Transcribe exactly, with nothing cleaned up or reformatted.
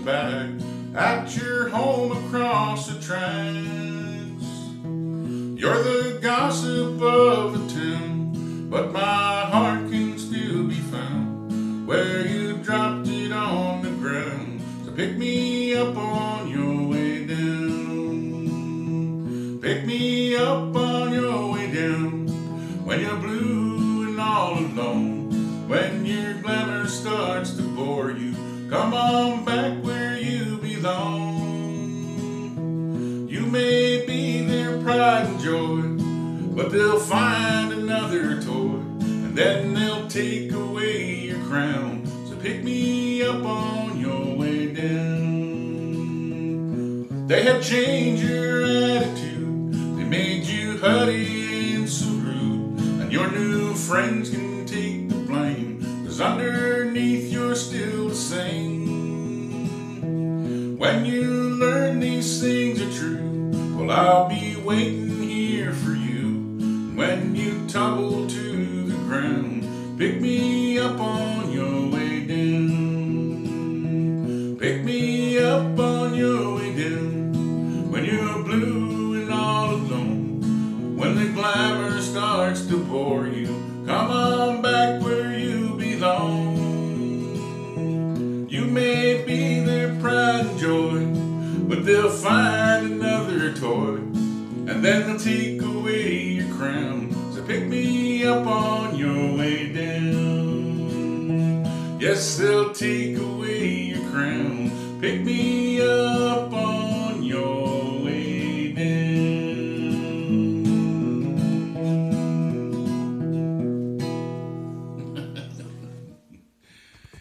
back at your home across the tracks. You're the gossip of the town, but my heart can still be found where you dropped it on the ground. So pick me up on your way down. Pick me up on your way down when you're blue and all alone, when your glamour starts to bore you. Come on back where you belong. You may be their pride and joy, but they'll find another toy, and then they'll take away your crown. So pick me up on your way down. They have changed your attitude, they made you haughty and so rude, and your new friends can take the blame, 'cause underneath you're still the same. When you learn these things are true, well, I'll be waiting here for you. When you tumble to the ground, pick me up on your way down. Pick me up on your way down when you're blue and all alone, when the glamour starts to bore you. Come on back where you belong. You may be their pride and joy, but they'll find another toy, and then they'll take away your crown. So pick me up on your way down. Yes, they'll take